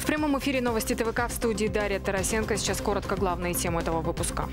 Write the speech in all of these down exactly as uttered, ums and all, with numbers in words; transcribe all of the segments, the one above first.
В прямом эфире новости ТВК, в студии Дарья Тарасенко. Сейчас коротко главные темы этого выпуска.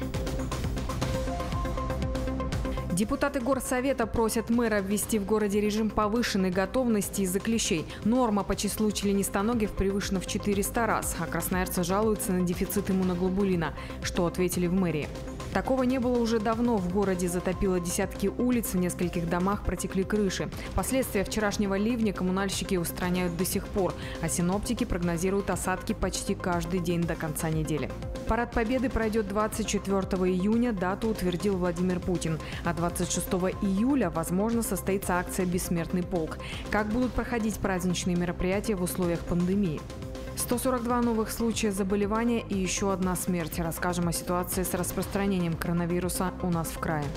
Депутаты Горсовета просят мэра ввести в городе режим повышенной готовности из-за клещей. Норма по числу членистоногих превышена в четыреста раз, а красноярцы жалуются на дефицит иммуноглобулина. Что ответили в мэрии? Такого не было уже давно. В городе затопило десятки улиц, в нескольких домах протекли крыши. Последствия вчерашнего ливня коммунальщики устраняют до сих пор, а синоптики прогнозируют осадки почти каждый день до конца недели. Парад Победы пройдет двадцать четвёртого июня, дату утвердил Владимир Путин. А двадцать шестого июля, возможно, состоится акция «Бессмертный полк». Как будут проходить праздничные мероприятия в условиях пандемии? сто сорок два новых случая заболевания и еще одна смерть. Расскажем о ситуации с распространением коронавируса у нас в крае.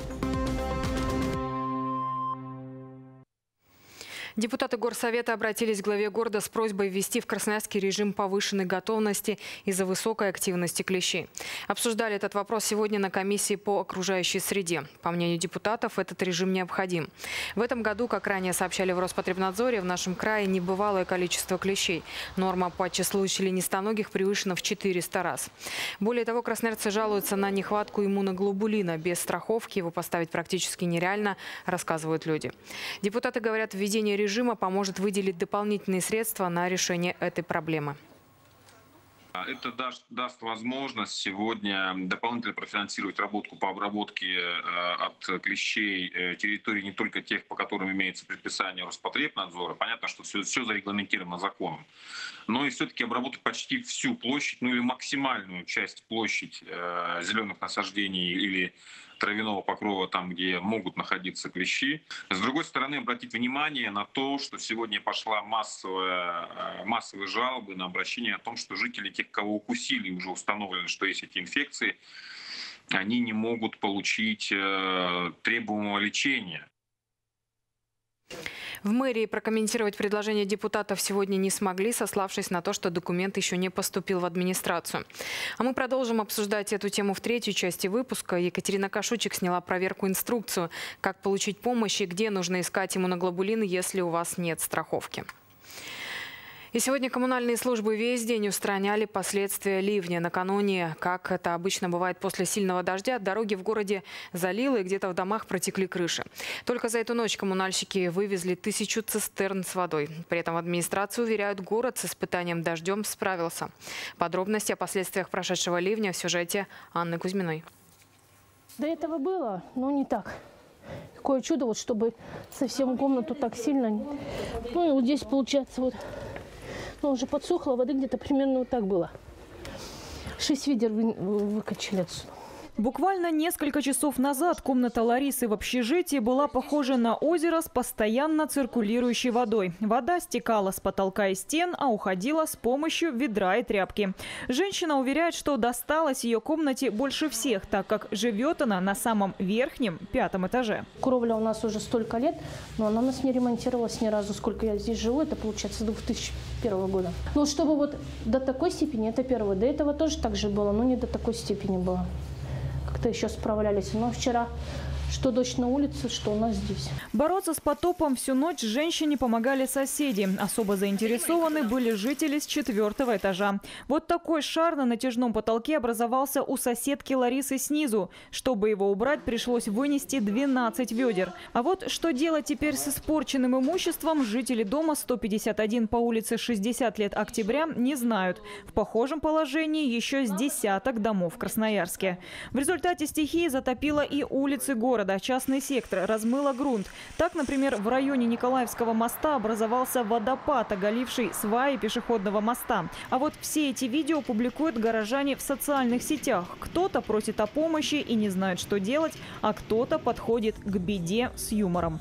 Депутаты Горсовета обратились к главе города с просьбой ввести в Красноярске режим повышенной готовности из-за высокой активности клещей. Обсуждали этот вопрос сегодня на комиссии по окружающей среде. По мнению депутатов, этот режим необходим. В этом году, как ранее сообщали в Роспотребнадзоре, в нашем крае небывалое количество клещей. Норма по числу членистоногих превышена в четыреста раз. Более того, красноярцы жалуются на нехватку иммуноглобулина. Без страховки его поставить практически нереально, рассказывают люди. Депутаты говорят, введение режима поможет выделить дополнительные средства на решение этой проблемы. Это даст, даст возможность сегодня дополнительно профинансировать работу по обработке от клещей территорий не только тех, по которым имеется предписание Роспотребнадзора. Понятно, что все, все зарегламентировано законом. Но и все-таки обработать почти всю площадь, ну или максимальную часть площадь зеленых насаждений или травяного покрова, там, где могут находиться клещи. С другой стороны, обратить внимание на то, что сегодня пошла массовая, массовые жалобы на обращение о том, что жители, тех, кого укусили, уже установлено, что есть эти инфекции, они не могут получить требуемого лечения. В мэрии прокомментировать предложение депутатов сегодня не смогли, сославшись на то, что документ еще не поступил в администрацию. А мы продолжим обсуждать эту тему в третьей части выпуска. Екатерина Кашучик сняла проверку-инструкцию, как получить помощь и где нужно искать иммуноглобулин, если у вас нет страховки. И сегодня коммунальные службы весь день устраняли последствия ливня. Накануне, как это обычно бывает после сильного дождя, дороги в городе залило и где-то в домах протекли крыши. Только за эту ночь коммунальщики вывезли тысячу цистерн с водой. При этом в администрации уверяют, город с испытанием дождем справился. Подробности о последствиях прошедшего ливня в сюжете Анны Кузьминой. До этого было, но не так. Такое чудо, вот чтобы совсем комнату так сильно. Ну и вот здесь получается вот... Но уже подсохло, воды где-то примерно вот так было. Шесть ведер вы, выкачали отсюда. Буквально несколько часов назад комната Ларисы в общежитии была похожа на озеро с постоянно циркулирующей водой. Вода стекала с потолка и стен, а уходила с помощью ведра и тряпки. Женщина уверяет, что досталось ее комнате больше всех, так как живет она на самом верхнем, пятом этаже. Кровля у нас уже столько лет, но она у нас не ремонтировалась ни разу, сколько я здесь живу. Это получается с две тысячи первого года. Но чтобы вот до такой степени, это первое. До этого тоже так же было, но не до такой степени было. Как-то еще справлялись. Но вчера что дождь на улице, что у нас здесь. Бороться с потопом всю ночь женщине помогали соседи. Особо заинтересованы были жители с четвертого этажа. Вот такой шар на натяжном потолке образовался у соседки Ларисы снизу. Чтобы его убрать, пришлось вынести двенадцать ведер. А вот что делать теперь с испорченным имуществом, жители дома сто пятьдесят один по улице шестьдесят лет Октября не знают. В похожем положении еще с десяток домов в Красноярске. В результате стихии затопило и улицы города. Частный сектор размыло грунт. Так, например, в районе Николаевского моста образовался водопад, оголивший сваи пешеходного моста. А вот все эти видео публикуют горожане в социальных сетях. Кто-то просит о помощи и не знает, что делать, а кто-то подходит к беде с юмором.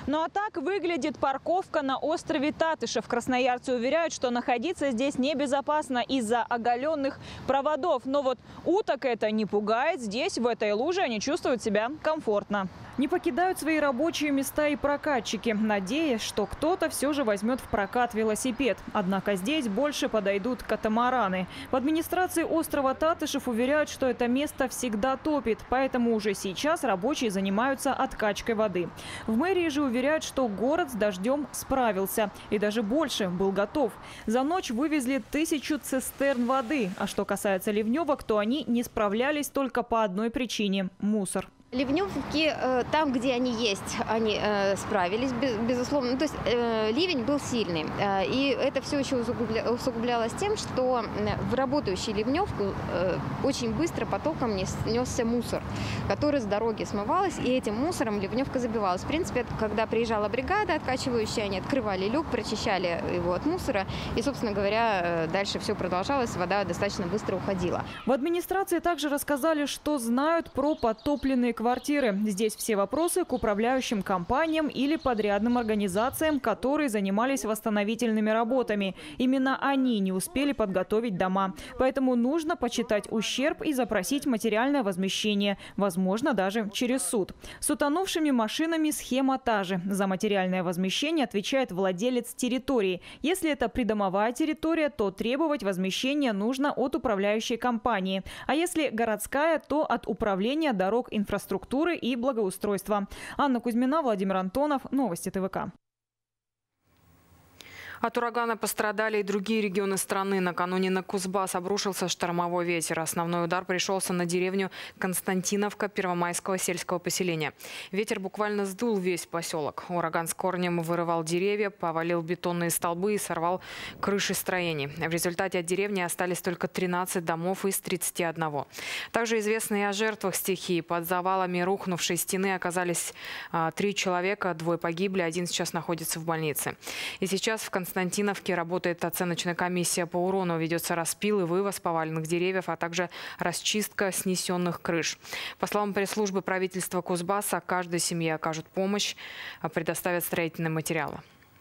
Ну а так выглядит парковка на острове Татышев. Красноярцы уверяют, что находиться здесь небезопасно из-за оголенных проводов. Но вот уток это не пугает. Здесь, в этой луже, они чувствуют себя комфортно. Не покидают свои рабочие места и прокатчики, надеясь, что кто-то все же возьмет в прокат велосипед. Однако здесь больше подойдут катамараны. В администрации острова Татышев уверяют, что это место всегда топит, поэтому уже сейчас рабочие занимаются откачкой воды. В мэрии же уверяют, что город с дождем справился и даже больше был готов. За ночь вывезли тысячу цистерн воды. А что касается ливневок, то они не справлялись только по одной причине – мусор. Ливневки, э, там, где они есть, они э, справились, без, безусловно. Ну, то есть э, ливень был сильный. Э, и это все еще усугубля, усугублялось тем, что в работающую ливневку э, очень быстро потоком несся мусор, который с дороги смывалось, и этим мусором ливневка забивалась. В принципе, когда приезжала бригада откачивающая, они открывали люк, прочищали его от мусора, и, собственно говоря, дальше все продолжалось, вода достаточно быстро уходила. В администрации также рассказали, что знают про подтопленные квартиры. Здесь все вопросы к управляющим компаниям или подрядным организациям, которые занимались восстановительными работами. Именно они не успели подготовить дома. Поэтому нужно почитать ущерб и запросить материальное возмещение. Возможно, даже через суд. С утонувшими машинами схема та же. За материальное возмещение отвечает владелец территории. Если это придомовая территория, то требовать возмещения нужно от управляющей компании. А если городская, то от управления дорог инфраструктуры. Структуры и благоустройства. Анна Кузьмина, Владимир Антонов. Новости ТВК. От урагана пострадали и другие регионы страны. Накануне на Кузбасс обрушился штормовой ветер. Основной удар пришелся на деревню Константиновка Первомайского сельского поселения. Ветер буквально сдул весь поселок. Ураган с корнем вырывал деревья, повалил бетонные столбы и сорвал крыши строений. В результате от деревни остались только тринадцать домов из тридцати одного. Также известно и о жертвах стихии. Под завалами рухнувшей стены оказались а, три человека, двое погибли, один сейчас находится в больнице. И сейчас в Константиновке В Константиновке работает оценочная комиссия по урону. Ведется распил и вывоз поваленных деревьев, а также расчистка снесенных крыш. По словам пресс-службы правительства Кузбасса, каждой семье окажут помощь, предоставят строительные материалы.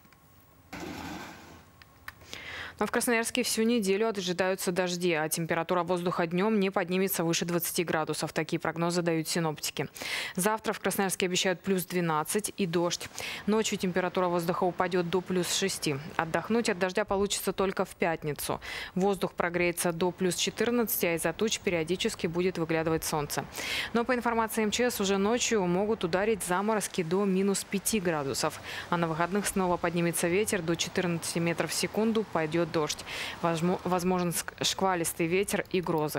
Но в Красноярске всю неделю ожидаются дожди, а температура воздуха днем не поднимется выше двадцати градусов. Такие прогнозы дают синоптики. Завтра в Красноярске обещают плюс двенадцать и дождь. Ночью температура воздуха упадет до плюс шести. Отдохнуть от дождя получится только в пятницу. Воздух прогреется до плюс четырнадцати, а из-за туч периодически будет выглядывать солнце. Но по информации МЧС, уже ночью могут ударить заморозки до минус пяти градусов. А на выходных снова поднимется ветер до четырнадцати метров в секунду, пойдет дождь. Возможен шквалистый ветер и грозы.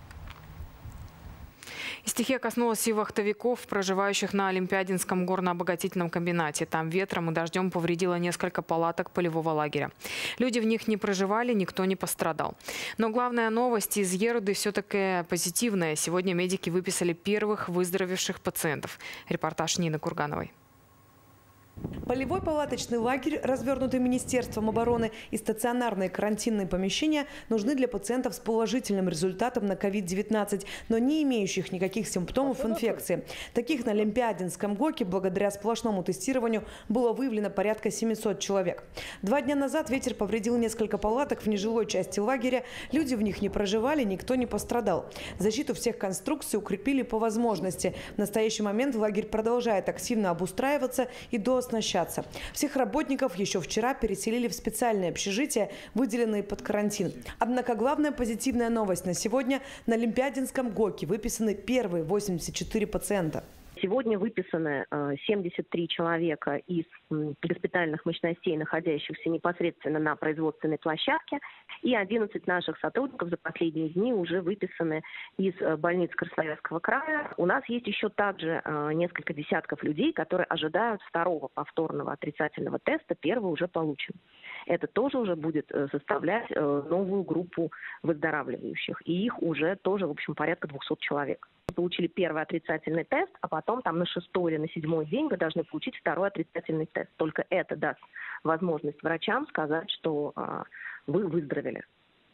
И стихия коснулась и вахтовиков, проживающих на Олимпиадинском горно-обогатительном комбинате. Там ветром и дождем повредило несколько палаток полевого лагеря. Люди в них не проживали, никто не пострадал. Но главная новость из Еруды все-таки позитивная. Сегодня медики выписали первых выздоровевших пациентов. Репортаж Нины Кургановой. Полевой палаточный лагерь, развернутый Министерством обороны, и стационарные карантинные помещения нужны для пациентов с положительным результатом на ковид девятнадцать, но не имеющих никаких симптомов инфекции. Таких на Олимпиадинском ГОКе благодаря сплошному тестированию было выявлено порядка семисот человек. Два дня назад ветер повредил несколько палаток в нежилой части лагеря. Люди в них не проживали, никто не пострадал. Защиту всех конструкций укрепили по возможности. В настоящий момент лагерь продолжает активно обустраиваться и до оснащаться. Всех работников еще вчера переселили в специальные общежития, выделенные под карантин. Однако главная позитивная новость на сегодня: на Олимпиадинском ГОКе выписаны первые восемьдесят четыре пациента. Сегодня выписаны семьдесят три человека из госпитальных мощностей, находящихся непосредственно на производственной площадке, и одиннадцать наших сотрудников за последние дни уже выписаны из больниц Красноярского края. У нас есть еще также несколько десятков людей, которые ожидают второго повторного отрицательного теста, первый уже получен. Это тоже уже будет составлять новую группу выздоравливающих, и их уже тоже, в общем, порядка двухсот человек. Получили первый отрицательный тест, а потом там на шестой или на седьмой день вы должны получить второй отрицательный тест. Только это даст возможность врачам сказать, что а, вы выздоровели.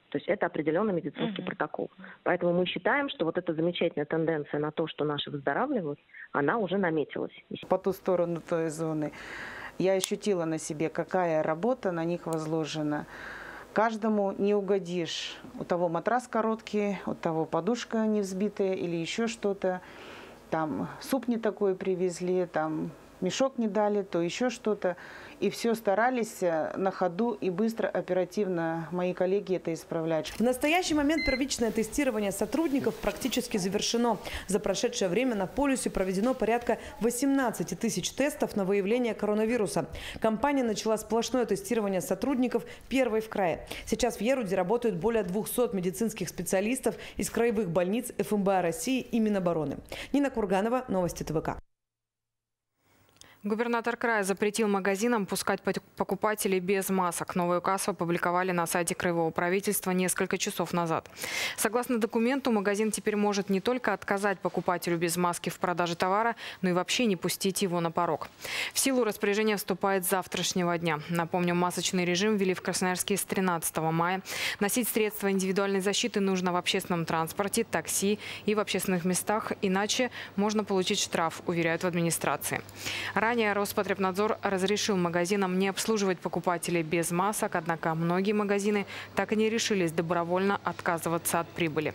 То есть это определенный медицинский mm-hmm. протокол. Поэтому мы считаем, что вот эта замечательная тенденция на то, что наши выздоравливают, она уже наметилась. По ту сторону той зоны я ощутила на себе, какая работа на них возложена. Каждому не угодишь. У того матрас короткий, у того подушка не взбитая или еще что-то. Там суп не такой привезли, там мешок не дали, то еще что-то. И все старались на ходу и быстро, оперативно мои коллеги это исправлять. В настоящий момент первичное тестирование сотрудников практически завершено. За прошедшее время на полюсе проведено порядка восемнадцати тысяч тестов на выявление коронавируса. Компания начала сплошное тестирование сотрудников первой в крае. Сейчас в Еруде работают более двухсот медицинских специалистов из краевых больниц эф эм бэ а России и Минобороны. Нина Курганова, новости тэ вэ ка. Губернатор края запретил магазинам пускать покупателей без масок. Новый указ опубликовали на сайте краевого правительства несколько часов назад. Согласно документу, магазин теперь может не только отказать покупателю без маски в продаже товара, но и вообще не пустить его на порог. В силу распоряжение вступает с завтрашнего дня. Напомню, масочный режим ввели в Красноярске с тринадцатого мая. Носить средства индивидуальной защиты нужно в общественном транспорте, такси и в общественных местах, иначе можно получить штраф, уверяют в администрации. Ранее Роспотребнадзор разрешил магазинам не обслуживать покупателей без масок, однако многие магазины так и не решились добровольно отказываться от прибыли.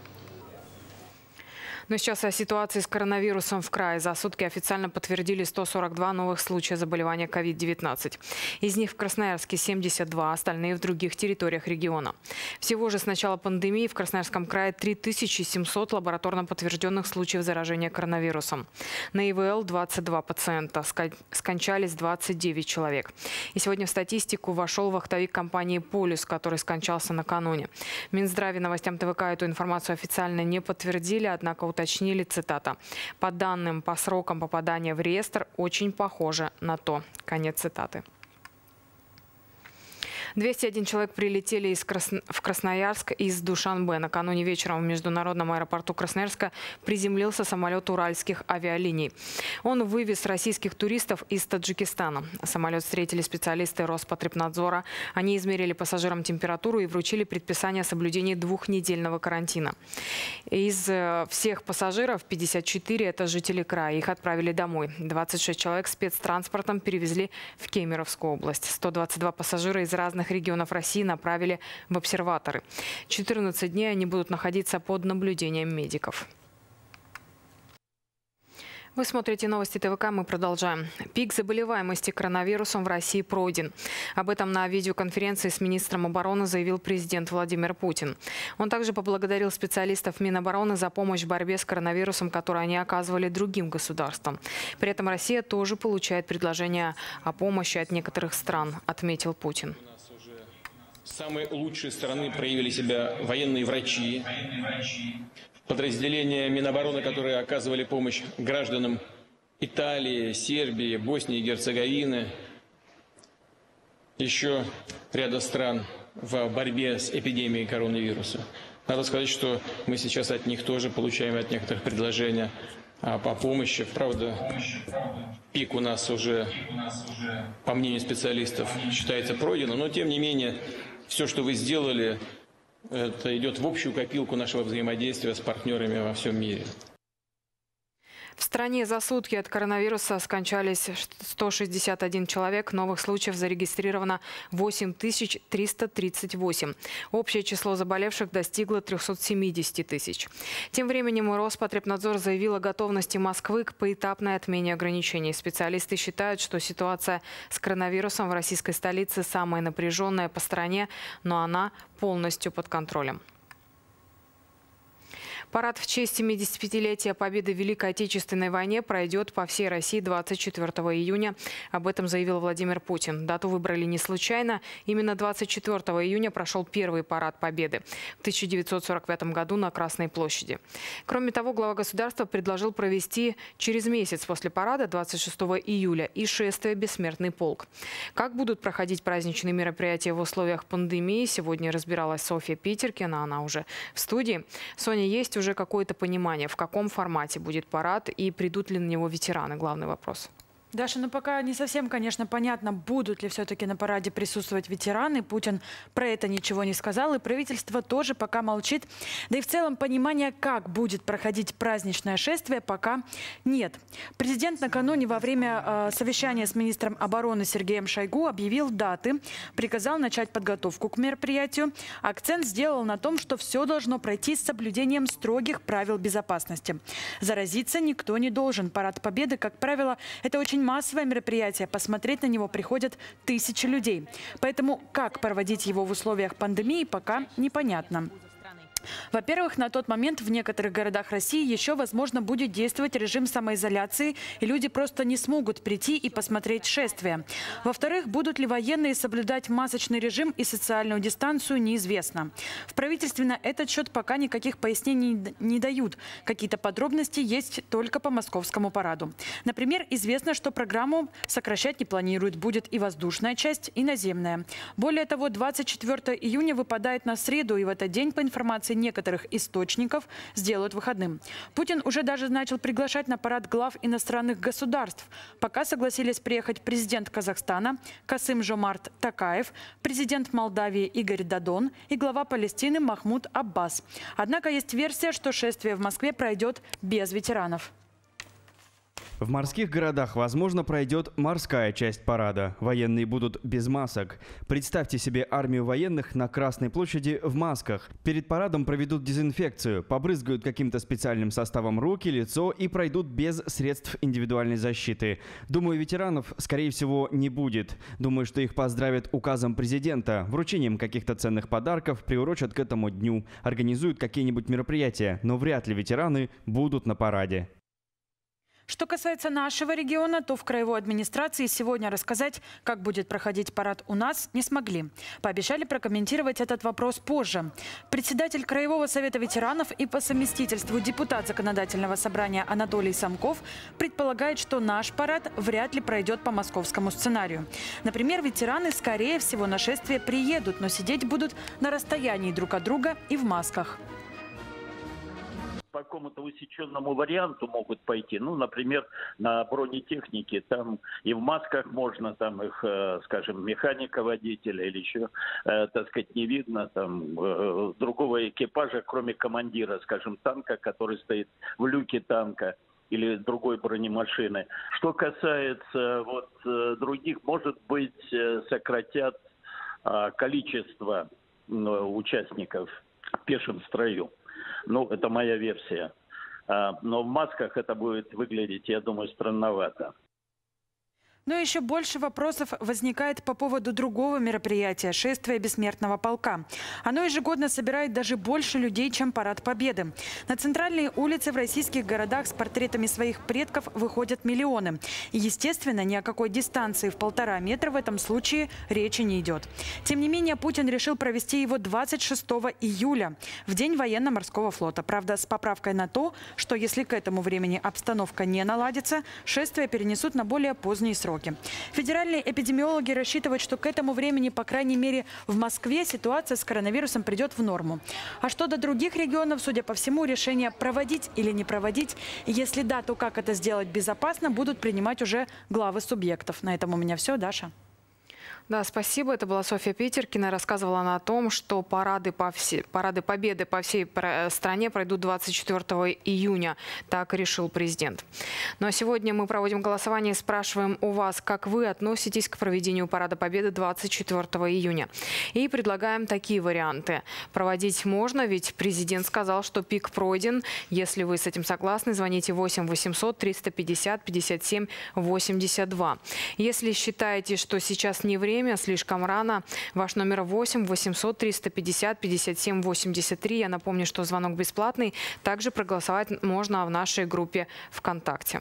Но сейчас о ситуации с коронавирусом в крае. За сутки официально подтвердили сто сорок два новых случая заболевания ковид девятнадцать. Из них в Красноярске семьдесят два, остальные в других территориях региона. Всего же с начала пандемии в Красноярском крае три тысячи семьсот лабораторно подтвержденных случаев заражения коронавирусом. На и вэ эл двадцать два пациента, скончались двадцать девять человек. И сегодня в статистику вошел вахтовик компании «Полюс», который скончался накануне. В Минздраве новостям тэ вэ ка эту информацию официально не подтвердили, однако уточнили, цитата: «По данным по срокам попадания в реестр очень похоже на то». Конец цитаты. двести один человек прилетели из Красно... в Красноярск из Душанбе. Накануне вечером в международном аэропорту Красноярска приземлился самолет уральских авиалиний. Он вывез российских туристов из Таджикистана. Самолет встретили специалисты Роспотребнадзора. Они измерили пассажирам температуру и вручили предписание о соблюдении двухнедельного карантина. Из всех пассажиров пятьдесят четыре – это жители края. Их отправили домой. двадцать шесть человек спецтранспортом перевезли в Кемеровскую область. сто двадцать два пассажира из разных регионов России направили в обсерваторы. четырнадцать дней они будут находиться под наблюдением медиков. Вы смотрите новости тэ вэ ка, мы продолжаем. Пик заболеваемости коронавирусом в России пройден. Об этом на видеоконференции с министром обороны заявил президент Владимир Путин. Он также поблагодарил специалистов Минобороны за помощь в борьбе с коронавирусом, которую они оказывали другим государствам. При этом Россия тоже получает предложения о помощи от некоторых стран, отметил Путин. С самой лучшей стороны проявили себя военные врачи, подразделения Минобороны, которые оказывали помощь гражданам Италии, Сербии, Боснии и Герцеговины, еще ряда стран в борьбе с эпидемией коронавируса. Надо сказать, что мы сейчас от них тоже получаем от некоторых предложения по помощи. Правда, пик у нас уже, по мнению специалистов, считается пройден, но тем не менее все, что вы сделали, это идет в общую копилку нашего взаимодействия с партнерами во всем мире. В стране за сутки от коронавируса скончались сто шестьдесят один человек. Новых случаев зарегистрировано восемь тысяч триста тридцать восемь. Общее число заболевших достигло трёхсот семидесяти тысяч. Тем временем Роспотребнадзор заявил о готовности Москвы к поэтапной отмене ограничений. Специалисты считают, что ситуация с коронавирусом в российской столице самая напряженная по стране, но она полностью под контролем. Парад в честь семидесятипятилетия победы в Великой Отечественной войне пройдет по всей России двадцать четвёртого июня. Об этом заявил Владимир Путин. Дату выбрали не случайно. Именно двадцать четвёртого июня прошел первый парад победы в тысяча девятьсот сорок пятом году на Красной площади. Кроме того, глава государства предложил провести через месяц после парада, двадцать шестого июля, и шествие «Бессмертный полк». Как будут проходить праздничные мероприятия в условиях пандемии, сегодня разбиралась Софья Питеркина, она уже в студии. Соня, есть уже какое-то понимание, в каком формате будет парад и придут ли на него ветераны? Главный вопрос. Даша, ну пока не совсем, конечно, понятно, будут ли все-таки на параде присутствовать ветераны. Путин про это ничего не сказал, и правительство тоже пока молчит. Да и в целом понимания, как будет проходить праздничное шествие, пока нет. Президент накануне во время э, совещания с министром обороны Сергеем Шойгу объявил даты, приказал начать подготовку к мероприятию. Акцент сделал на том, что все должно пройти с соблюдением строгих правил безопасности. Заразиться никто не должен. Парад Победы, как правило, это очень массовое мероприятие. Посмотреть на него приходят тысячи людей. Поэтому как проводить его в условиях пандемии, пока непонятно. Во-первых, на тот момент в некоторых городах России еще, возможно, будет действовать режим самоизоляции, и люди просто не смогут прийти и посмотреть шествие. Во-вторых, будут ли военные соблюдать масочный режим и социальную дистанцию, неизвестно. В правительстве на этот счет пока никаких пояснений не дают. Какие-то подробности есть только по московскому параду. Например, известно, что программу сокращать не планируют. Будет и воздушная часть, и наземная. Более того, двадцать четвёртого июня выпадает на среду, и в этот день, по информации некоторых источников, сделают выходным. Путин уже даже начал приглашать на парад глав иностранных государств. Пока согласились приехать президент Казахстана Касым-Жомарт Токаев, президент Молдавии Игорь Додон и глава Палестины Махмуд Аббас. Однако есть версия, что шествие в Москве пройдет без ветеранов. В морских городах, возможно, пройдет морская часть парада. Военные будут без масок. Представьте себе армию военных на Красной площади в масках. Перед парадом проведут дезинфекцию, побрызгают каким-то специальным составом руки, лицо и пройдут без средств индивидуальной защиты. Думаю, ветеранов, скорее всего, не будет. Думаю, что их поздравят указом президента, вручением каких-то ценных подарков, приурочат к этому дню, организуют какие-нибудь мероприятия, но вряд ли ветераны будут на параде. Что касается нашего региона, то в краевой администрации сегодня рассказать, как будет проходить парад у нас, не смогли. Пообещали прокомментировать этот вопрос позже. Председатель Краевого совета ветеранов и по совместительству депутат Законодательного собрания Анатолий Самков предполагает, что наш парад вряд ли пройдет по московскому сценарию. Например, ветераны, скорее всего, на шествие приедут, но сидеть будут на расстоянии друг от друга и в масках. По какому-то усеченному варианту могут пойти. Ну, например, на бронетехнике, там и в масках можно, там их, скажем, механика водителя или еще, так сказать, не видно там другого экипажа, кроме командира, скажем, танка, который стоит в люке танка или другой бронемашины. Что касается вот других, может быть, сократят количество участников в пешем строю. Ну, это моя версия. Но в масках это будет выглядеть, я думаю, странновато. Но еще больше вопросов возникает по поводу другого мероприятия – шествия Бессмертного полка. Оно ежегодно собирает даже больше людей, чем Парад Победы. На центральные улицы в российских городах с портретами своих предков выходят миллионы. И, естественно, ни о какой дистанции в полтора метра в этом случае речи не идет. Тем не менее, Путин решил провести его двадцать шестого июля, в день военно-морского флота. Правда, с поправкой на то, что если к этому времени обстановка не наладится, шествие перенесут на более поздние сроки. Федеральные эпидемиологи рассчитывают, что к этому времени, по крайней мере, в Москве ситуация с коронавирусом придет в норму. А что до других регионов, судя по всему, решение проводить или не проводить, и если да, то как это сделать безопасно, будут принимать уже главы субъектов. На этом у меня все, Даша. Да, спасибо. Это была Софья Петеркина. Рассказывала она о том, что парады, по все... парады Победы по всей стране пройдут двадцать четвёртого июня. Так решил президент. Ну а сегодня мы проводим голосование и спрашиваем у вас, как вы относитесь к проведению Парада Победы двадцать четвёртого июня. И предлагаем такие варианты. Проводить можно, ведь президент сказал, что пик пройден. Если вы с этим согласны, звоните восемь восемьсот триста пятьдесят пятьдесят семь восемьдесят два. Если считаете, что сейчас не время, слишком рано, ваш номер восемь восемьсот триста пятьдесят пятьдесят семь восемьдесят три. Я напомню, что звонок бесплатный. Также проголосовать можно в нашей группе ВКонтакте.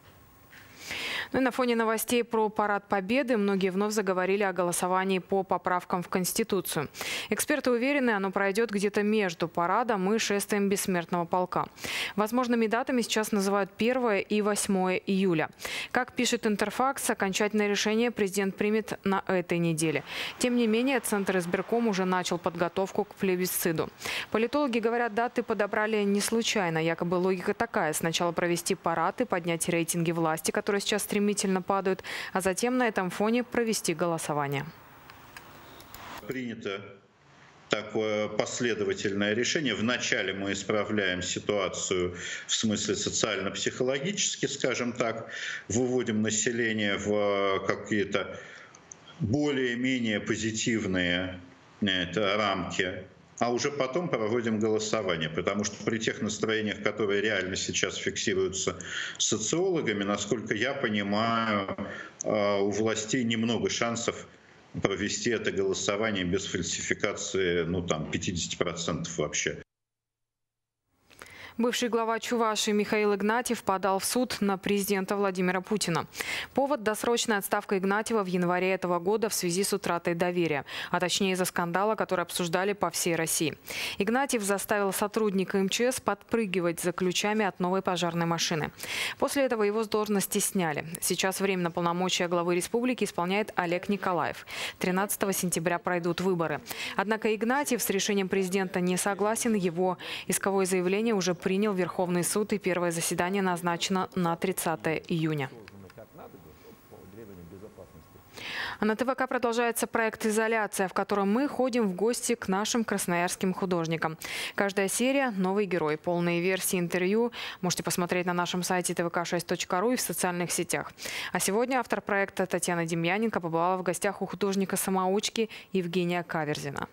Ну и на фоне новостей про Парад Победы многие вновь заговорили о голосовании по поправкам в Конституцию. Эксперты уверены, оно пройдет где-то между парадом и шествием Бессмертного полка. Возможными датами сейчас называют первое и восьмое июля. Как пишет Интерфакс, окончательное решение президент примет на этой неделе. Тем не менее, Центр избирком уже начал подготовку к плебисциту. Политологи говорят, даты подобрали не случайно. Якобы логика такая: сначала провести парад и поднять рейтинги власти, которые сейчас стремительно падают, а затем на этом фоне провести голосование. Принято такое последовательное решение. Вначале мы исправляем ситуацию в смысле социально-психологически, скажем так, выводим население в какие-то более-менее позитивные это, рамки, а уже потом проводим голосование, потому что при тех настроениях, которые реально сейчас фиксируются социологами, насколько я понимаю, у властей немного шансов провести это голосование без фальсификации, ну там, пятьдесят процентов вообще. Бывший глава Чувашии Михаил Игнатьев подал в суд на президента Владимира Путина. Повод – досрочная отставка Игнатьева в январе этого года в связи с утратой доверия, а точнее из-за скандала, который обсуждали по всей России. Игнатьев заставил сотрудника эм че эс подпрыгивать за ключами от новой пожарной машины. После этого его с должности сняли. Сейчас временно полномочия главы республики исполняет Олег Николаев. тринадцатого сентября пройдут выборы. Однако Игнатьев с решением президента не согласен. Его исковое заявление уже принял Верховный суд, и первое заседание назначено на тридцатое июня. А на тэ вэ ка продолжается проект «Изоляция», в котором мы ходим в гости к нашим красноярским художникам. Каждая серия – новый герой. Полные версии интервью можете посмотреть на нашем сайте тэ вэ ка шесть точка ру и в социальных сетях. А сегодня автор проекта Татьяна Демьяненко побывала в гостях у художника-самоучки Евгения Каверзина.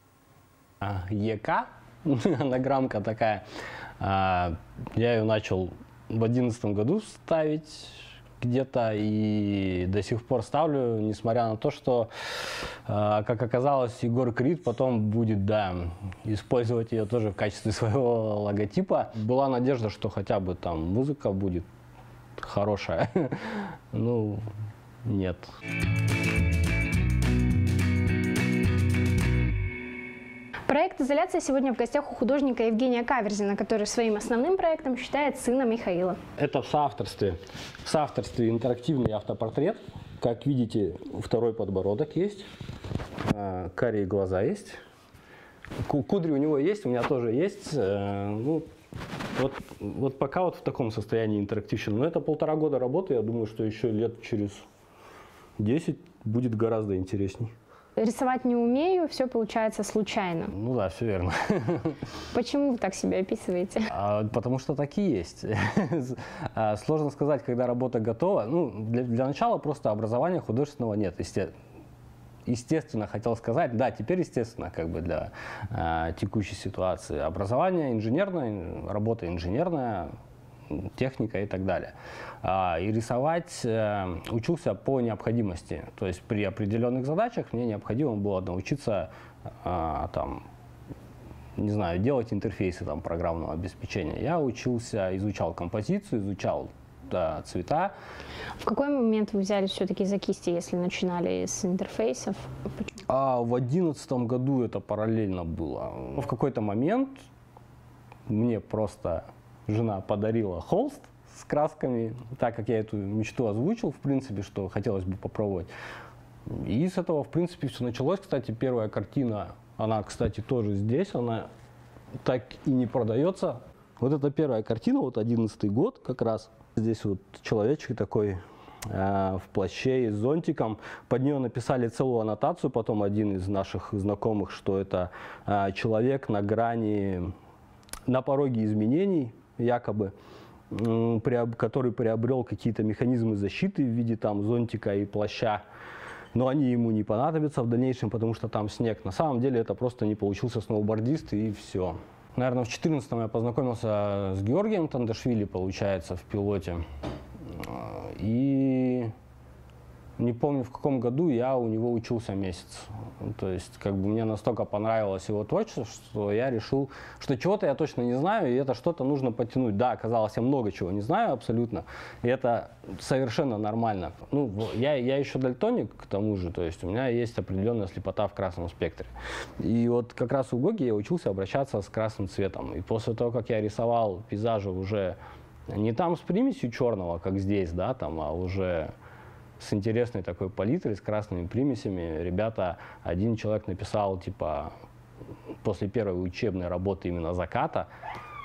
ЕК, анаграммка такая. Я ее начал в две тысячи одиннадцатом году ставить где-то и до сих пор ставлю, несмотря на то, что, как оказалось, Егор Крид потом будет, да, использовать ее тоже в качестве своего логотипа. Была надежда, что хотя бы там музыка будет хорошая. Ну, нет. Проект «Изоляция» сегодня в гостях у художника Евгения Каверзина, который своим основным проектом считает сына Михаила. Это в соавторстве. В соавторстве интерактивный автопортрет. Как видите, второй подбородок есть, карие глаза есть, кудри у него есть, у меня тоже есть. Ну, вот, вот пока вот в таком состоянии интерактивщина. Но это полтора года работы, я думаю, что еще лет через десять будет гораздо интересней. Рисовать не умею, все получается случайно. Ну да, все верно. Почему вы так себя описываете? А, потому что так и есть. Сложно сказать, когда работа готова. Ну, для, для начала просто образования художественного нет. Есте... Естественно, хотел сказать, да, теперь естественно, как бы для а, текущей ситуации. Образование инженерное, работа инженерная, техника и так далее. А, и рисовать э, учился по необходимости. То есть при определенных задачах мне необходимо было научиться э, там, не знаю, делать интерфейсы там, программного обеспечения. Я учился, изучал композицию, изучал да, цвета. В какой момент вы взялись все-таки за кисти, если начинали с интерфейсов? А в две тысячи одиннадцатом году это параллельно было. В какой-то момент мне просто жена подарила холст с красками, так как я эту мечту озвучил, в принципе, что хотелось бы попробовать. И с этого, в принципе, все началось. Кстати, первая картина, она, кстати, тоже здесь, она так и не продается. Вот это первая картина, вот одиннадцатый год как раз. Здесь вот человечек такой э, в плаще и с зонтиком. Под нее написали целую аннотацию, потом один из наших знакомых, что это э, человек на грани, на пороге изменений, якобы, который приобрел какие-то механизмы защиты в виде там зонтика и плаща, но они ему не понадобятся в дальнейшем, потому что там снег. На самом деле это просто не получился сноубордист и все. Наверное, в две тысячи четырнадцатом я познакомился с Георгием Тандашвили, получается, в пилоте. И не помню, в каком году я у него учился месяц. То есть, как бы мне настолько понравилось его творчество, что я решил, что чего-то я точно не знаю, и это что-то нужно подтянуть. Да, оказалось, я много чего не знаю абсолютно, и это совершенно нормально. Ну, я, я еще дальтоник, к тому же, то есть у меня есть определенная слепота в красном спектре. И вот как раз у Гоги я учился обращаться с красным цветом. И после того, как я рисовал пейзажи уже не там с примесью черного, как здесь, да, там, а уже с интересной такой палитрой, с красными примесями. Ребята, один человек написал, типа, после первой учебной работы именно заката,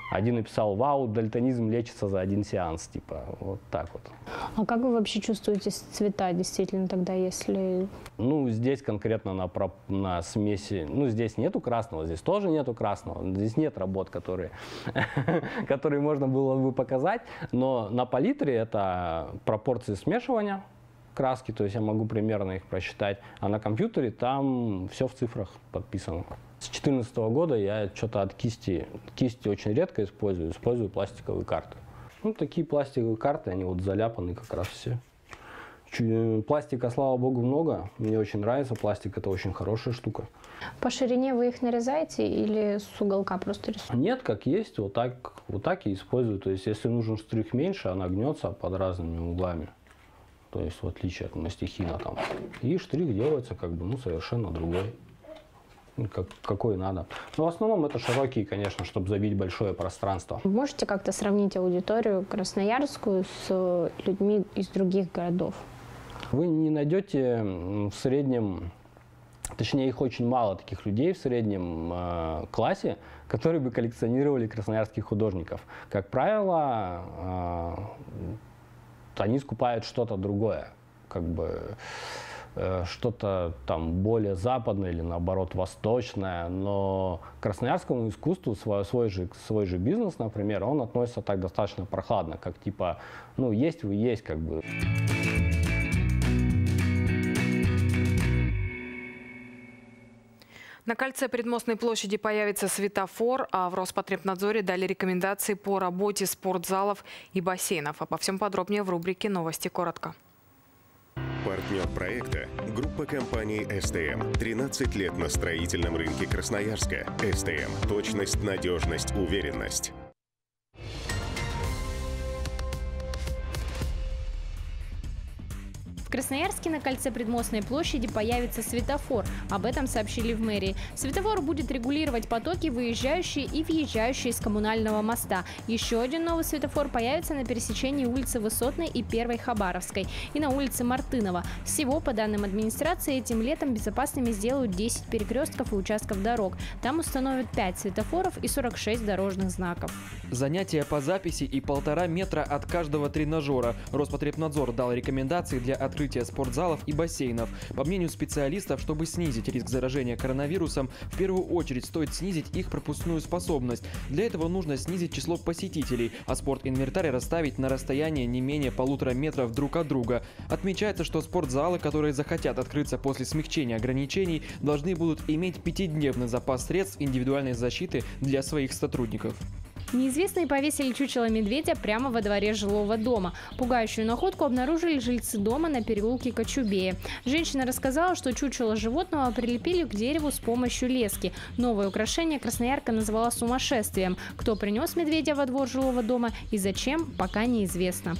Один написал: вау, дальтонизм лечится за один сеанс, типа, вот так вот. А как вы вообще чувствуете цвета действительно тогда, если... Ну, здесь конкретно на, на смеси, ну, здесь нету красного, здесь тоже нету красного, здесь нет работ, которые, которые можно было бы показать, но на палитре это пропорции смешивания краски, то есть я могу примерно их просчитать, а на компьютере там все в цифрах подписано. С две тысячи четырнадцатого года я что-то от кисти, кисти очень редко использую, использую пластиковые карты. Ну, такие пластиковые карты, они вот заляпаны как раз все. Пластика, слава богу, много. Мне очень нравится пластик, это очень хорошая штука. По ширине вы их нарезаете или с уголка просто рисуете? Нет, как есть, вот так, вот так и использую. То есть, если нужен штрих меньше, она гнется под разными углами. То есть, в отличие от мастихина там. И штрих делается как бы, ну, совершенно другой. Как, какой надо. Но в основном это широкие, конечно, чтобы забить большое пространство. Можете как-то сравнить аудиторию красноярскую с людьми из других городов? Вы не найдете в среднем, точнее их очень мало таких людей в среднем э, классе, которые бы коллекционировали красноярских художников. Как правило, э, они скупают что-то другое, как бы что-то там более западное или наоборот восточное, но к красноярскому искусству свой, свой, же, свой же бизнес, например, он относится так достаточно прохладно, как типа, ну есть вы есть как бы. На кольце Предмостной площади появится светофор, а в Роспотребнадзоре дали рекомендации по работе спортзалов и бассейнов. Обо всем подробнее в рубрике «Новости коротко». Партнер проекта – группа компаний эс тэ эм. тринадцать лет на строительном рынке Красноярска. эс тэ эм. Точность, надежность, уверенность. В Красноярске на кольце Предмостной площади появится светофор. Об этом сообщили в мэрии. Светофор будет регулировать потоки, выезжающие и въезжающие из коммунального моста. Еще один новый светофор появится на пересечении улицы Высотной и Первой Хабаровской и на улице Мартынова. Всего, по данным администрации, этим летом безопасными сделают десять перекрестков и участков дорог. Там установят пять светофоров и сорок шесть дорожных знаков. Занятия по записи и полтора метра от каждого тренажера. Роспотребнадзор дал рекомендации для открытия открытия спортзалов и бассейнов. По мнению специалистов, чтобы снизить риск заражения коронавирусом, в первую очередь стоит снизить их пропускную способность. Для этого нужно снизить число посетителей, а спортинвентарь расставить на расстояние не менее полутора метров друг от друга. Отмечается, что спортзалы, которые захотят открыться после смягчения ограничений, должны будут иметь пятидневный запас средств индивидуальной защиты для своих сотрудников. Неизвестные повесили чучело медведя прямо во дворе жилого дома. Пугающую находку обнаружили жильцы дома на переулке Кочубея. Женщина рассказала, что чучело животного прилепили к дереву с помощью лески. Новое украшение красноярка назвала сумасшествием. Кто принес медведя во двор жилого дома и зачем, пока неизвестно.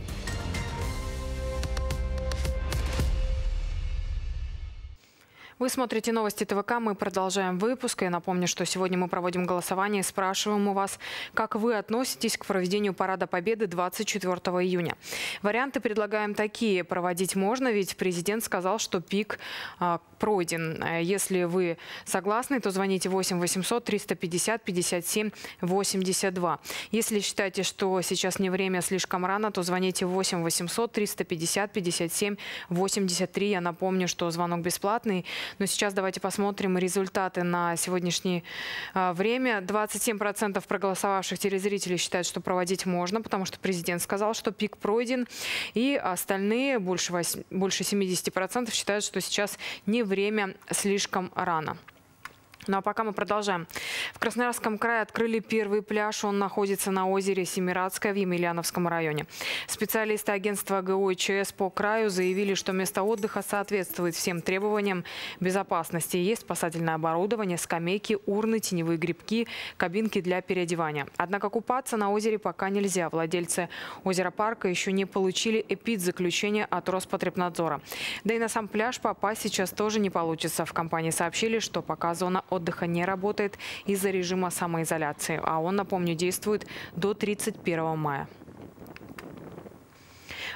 Вы смотрите новости тэ вэ ка, мы продолжаем выпуск. Я напомню, что сегодня мы проводим голосование и спрашиваем у вас, как вы относитесь к проведению Парада Победы двадцать четвёртого июня. Варианты предлагаем такие. Проводить можно, ведь президент сказал, что пик а, пройден. Если вы согласны, то звоните восемь восемьсот триста пятьдесят пятьдесят семь восемьдесят два. Если считаете, что сейчас не время, слишком рано, то звоните восемь восемьсот триста пятьдесят пятьдесят семь восемьдесят три. Я напомню, что звонок бесплатный. Но сейчас давайте посмотрим результаты на сегодняшнее время. двадцать семь процентов проголосовавших телезрителей считают, что проводить можно, потому что президент сказал, что пик пройден. И остальные, больше, больше семидесяти процентов, считают, что сейчас не время, слишком рано. Ну а пока мы продолжаем. В Красноярском крае открыли первый пляж. Он находится на озере Семирадское в Емельяновском районе. Специалисты агентства гэ о и че эс по краю заявили, что место отдыха соответствует всем требованиям безопасности. Есть спасательное оборудование, скамейки, урны, теневые грибки, кабинки для переодевания. Однако купаться на озере пока нельзя. Владельцы озеропарка еще не получили эпидзаключение от Роспотребнадзора. Да и на сам пляж попасть сейчас тоже не получится. В компании сообщили, что пока зона отдыха не работает из-за режима самоизоляции, а он, напомню, действует до тридцать первого мая.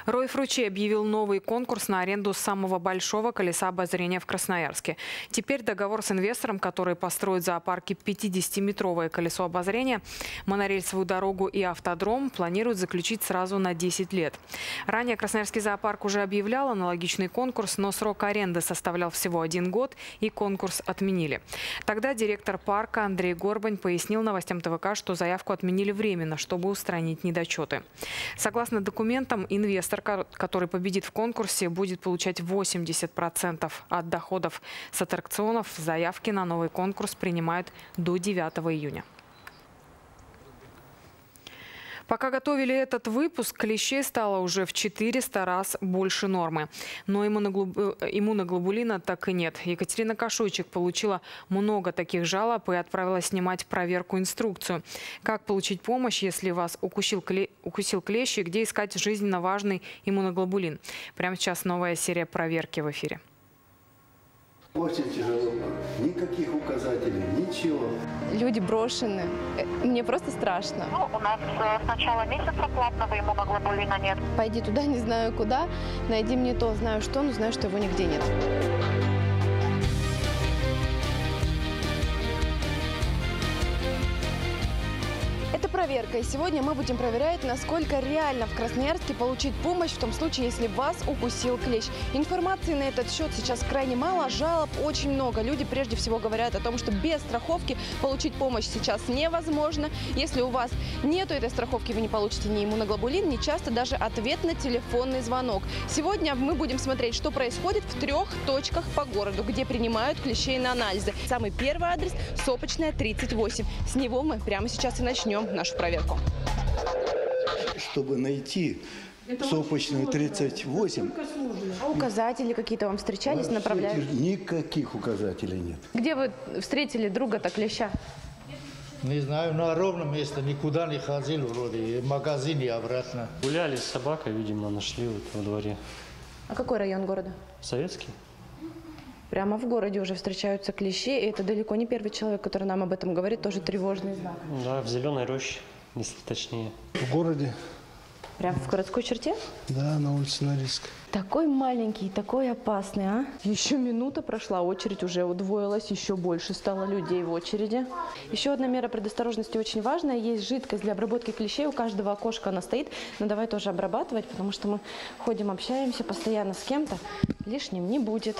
Ройф Ручей объявил новый конкурс на аренду самого большого колеса обозрения в Красноярске. Теперь договор с инвестором, который построит в зоопарке пятидесятиметровое колесо обозрения, монорельсовую дорогу и автодром, планируют заключить сразу на десять лет. Ранее Красноярский зоопарк уже объявлял аналогичный конкурс, но срок аренды составлял всего один год, и конкурс отменили. Тогда директор парка Андрей Горбань пояснил новостям ТВК, что заявку отменили временно, чтобы устранить недочеты. Согласно документам, инвестор, который победит в конкурсе, будет получать восемьдесят процентов от доходов с аттракционов. Заявки на новый конкурс принимают до девятого июня. Пока готовили этот выпуск, клещей стало уже в четыреста раз больше нормы. Но иммуноглобулина так и нет. Екатерина Кашуйчик получила много таких жалоб и отправила снимать проверку-инструкцию. Как получить помощь, если вас укусил, кле... укусил клещ, и где искать жизненно важный иммуноглобулин? Прямо сейчас новая серия проверки в эфире. Очень тяжело. Никаких указателей, ничего. Люди брошены. Мне просто страшно. Ну, у нас с начала месяца платного иммуноглобулина нет. Пойди туда, не знаю куда. Найди мне то, знаю что, но знаю, что его нигде нет. Это проверка, и сегодня мы будем проверять, насколько реально в Красноярске получить помощь в том случае, если вас укусил клещ. Информации на этот счет сейчас крайне мало, жалоб очень много. Люди прежде всего говорят о том, что без страховки получить помощь сейчас невозможно. Если у вас нету этой страховки, вы не получите ни иммуноглобулин, ни часто даже ответ на телефонный звонок. Сегодня мы будем смотреть, что происходит в трех точках по городу, где принимают клещей на анализы. Самый первый адрес – Сопочная, тридцать восемь. С него мы прямо сейчас и начнем нашу проверку. Чтобы найти Сопочную тридцать восемь. А указатели какие-то вам встречались, направляют? Никаких указателей нет. Где вы встретили друга-то клеща? Не знаю, на ровном месте никуда не ходил вроде, в магазин и обратно. Гуляли с собакой, видимо, нашли вот во дворе. А какой район города? Советский. Прямо в городе уже встречаются клещи, и это далеко не первый человек, который нам об этом говорит, тоже тревожный знак. Да, в Зеленой роще, если точнее. В городе. Прямо в городской черте? Да, на улице Норильск. Такой маленький, такой опасный, а? Еще минута прошла, очередь уже удвоилась, еще больше стало людей в очереди. Еще одна мера предосторожности очень важная. Есть жидкость для обработки клещей, у каждого окошка она стоит. Но давай тоже обрабатывать, потому что мы ходим, общаемся постоянно с кем-то. Лишним не будет.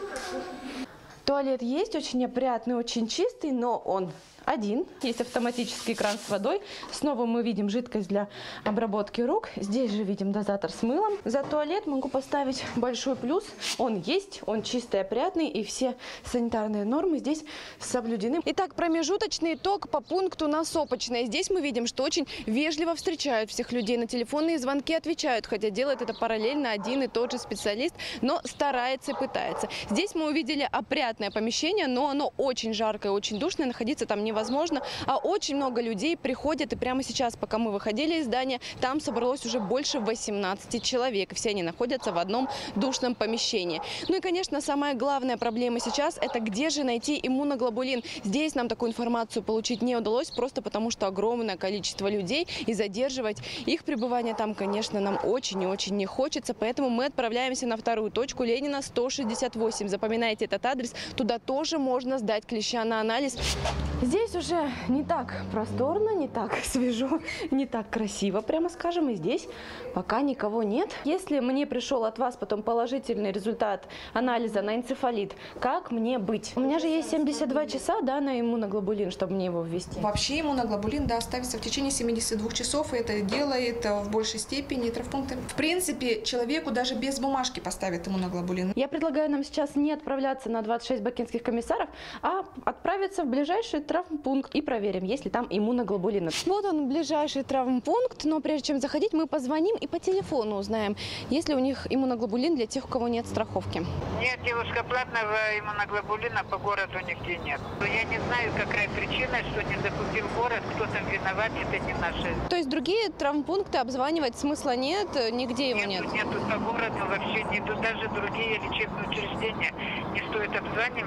Туалет есть, очень опрятный, очень чистый, но он один. Есть автоматический кран с водой. Снова мы видим жидкость для обработки рук. Здесь же видим дозатор с мылом. За туалет могу поставить большой плюс. Он есть, он чистый, опрятный, и все санитарные нормы здесь соблюдены. Итак, промежуточный итог по пункту на Сопочной. Здесь мы видим, что очень вежливо встречают всех людей. На телефонные звонки отвечают, хотя делает это параллельно один и тот же специалист, но старается и пытается. Здесь мы увидели опрятное помещение, но оно очень жаркое, очень душное. Находиться там не невозможно, а очень много людей приходят, и прямо сейчас, пока мы выходили из здания, там собралось уже больше восемнадцати человек. Все они находятся в одном душном помещении. Ну и, конечно, самая главная проблема сейчас – это где же найти иммуноглобулин. Здесь нам такую информацию получить не удалось, просто потому что огромное количество людей, и задерживать их пребывание там, конечно, нам очень и очень не хочется, поэтому мы отправляемся на вторую точку, Ленина, сто шестьдесят восемь. Запоминайте этот адрес, туда тоже можно сдать клеща на анализ. Здесь уже не так просторно, не так свежо, не так красиво, прямо скажем. И здесь пока никого нет. Если мне пришел от вас потом положительный результат анализа на энцефалит, как мне быть? У меня же есть семьдесят два часа, да, на иммуноглобулин, чтобы мне его ввести. Вообще иммуноглобулин, да, ставится в течение семидесяти двух часов. И это делает в большей степени травмпункты. В принципе, человеку даже без бумажки поставят иммуноглобулин. Я предлагаю нам сейчас не отправляться на двадцать шесть бакинских комиссаров, а отправиться в ближайший травмпункт и проверим, есть ли там иммуноглобулин. Вот он, ближайший травмпункт, но прежде чем заходить, мы позвоним и по телефону узнаем, есть ли у них иммуноглобулин для тех, у кого нет страховки. Нет, девушка, платного иммуноглобулина по городу нигде нет. Я не знаю, какая причина, что не закупил город, кто там виноват, это не наши. То есть другие травмпункты обзванивать смысла нет, нигде его нет? Нету, нету по городу вообще нету, даже другие лечебные учреждения не стоит обзванивать, вы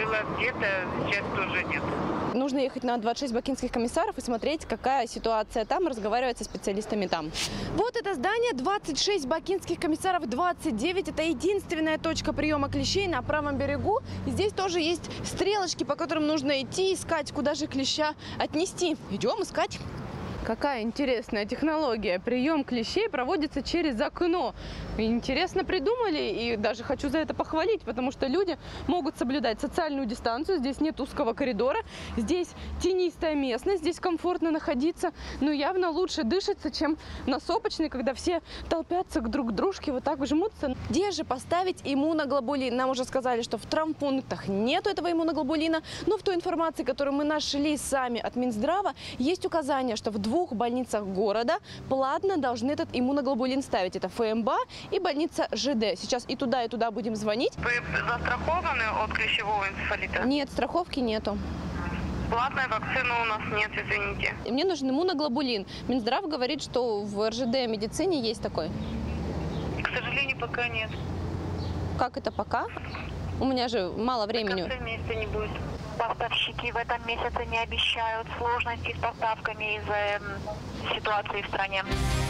было где-то, сейчас тоже нет. Нужно ехать на двадцать шесть бакинских комиссаров и смотреть, какая ситуация там, разговаривать со специалистами там. Вот это здание, двадцать шесть бакинских комиссаров, двадцать девять. Это единственная точка приема клещей на правом берегу. И здесь тоже есть стрелочки, по которым нужно идти, искать, куда же клеща отнести. Идем искать. Какая интересная технология. Прием клещей проводится через окно. Интересно придумали, и даже хочу за это похвалить, потому что люди могут соблюдать социальную дистанцию. Здесь нет узкого коридора, здесь тенистая местность, здесь комфортно находиться. Но явно лучше дышится, чем на Сопочной, когда все толпятся друг к дружке, вот так жмутся. Где же поставить иммуноглобулин? Нам уже сказали, что в травмпунктах нету этого иммуноглобулина, но в той информации, которую мы нашли сами от Минздрава, есть указание, что в двух В двух больницах города платно должны этот иммуноглобулин ставить. Это ФМБА и больница ЖД. Сейчас и туда, и туда будем звонить. Вы застрахованы от клещевого энцефалита? Нет, страховки нету. Платной вакцины у нас нет, извините. Мне нужен иммуноглобулин. Минздрав говорит, что в РЖД медицине есть такой. К сожалению, пока нет. Как это пока? У меня же мало времени. В конце месяца не будет. Поставщики в этом месяце не обещают сложностей с поставками из-за ситуации в стране.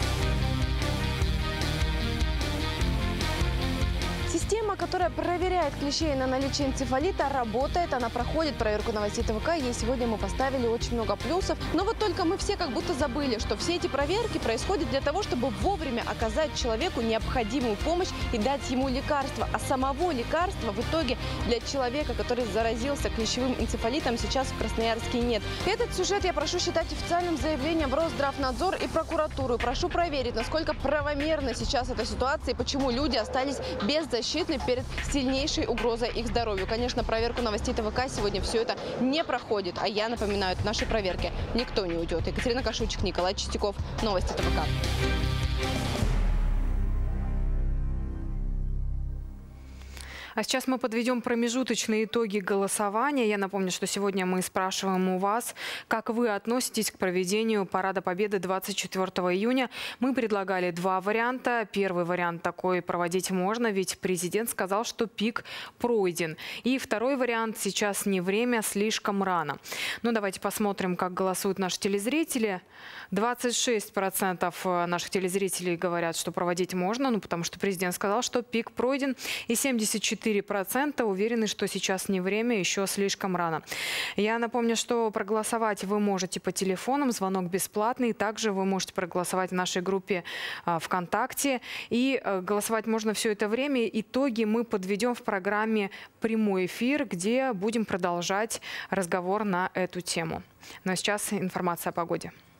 Система, которая проверяет клещей на наличие энцефалита, работает. Она проходит проверку новостей ТВК. Ей сегодня мы поставили очень много плюсов. Но вот только мы все как будто забыли, что все эти проверки происходят для того, чтобы вовремя оказать человеку необходимую помощь и дать ему лекарство. А самого лекарства в итоге для человека, который заразился клещевым энцефалитом, сейчас в Красноярске нет. Этот сюжет я прошу считать официальным заявлением в Росздравнадзор и прокуратуру. Прошу проверить, насколько правомерна сейчас эта ситуация и почему люди остались без защиты перед сильнейшей угрозой их здоровью. Конечно, проверку новостей ТВК сегодня все это не проходит. А я напоминаю, от нашей проверки никто не уйдет. Екатерина Кашучик, Николай Чистяков. Новости ТВК. А сейчас мы подведем промежуточные итоги голосования. Я напомню, что сегодня мы спрашиваем у вас, как вы относитесь к проведению Парада Победы двадцать четвёртого июня. Мы предлагали два варианта. Первый вариант такой: проводить можно, ведь президент сказал, что пик пройден. И второй вариант: сейчас не время, слишком рано. Ну, давайте посмотрим, как голосуют наши телезрители. двадцать шесть процентов наших телезрителей говорят, что проводить можно, ну, потому что президент сказал, что пик пройден. И семьдесят четыре процента уверены, что сейчас не время, еще слишком рано. Я напомню, что проголосовать вы можете по телефонам, звонок бесплатный. Также вы можете проголосовать в нашей группе ВКонтакте. И голосовать можно все это время. Итоги мы подведем в программе «Прямой эфир», где будем продолжать разговор на эту тему. Ну а сейчас информация о погоде.